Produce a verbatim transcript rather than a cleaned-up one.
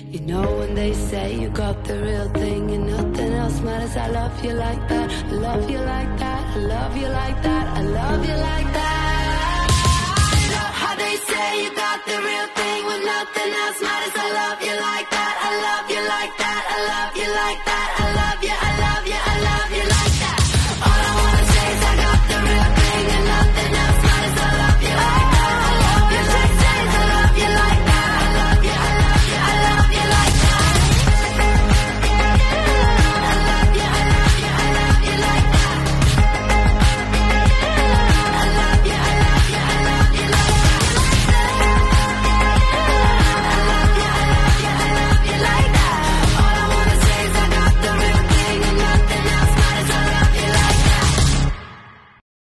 You know when they say you got the real thing and nothing else matters. I love you like that, I love you like that, I love you like that, I love you like that.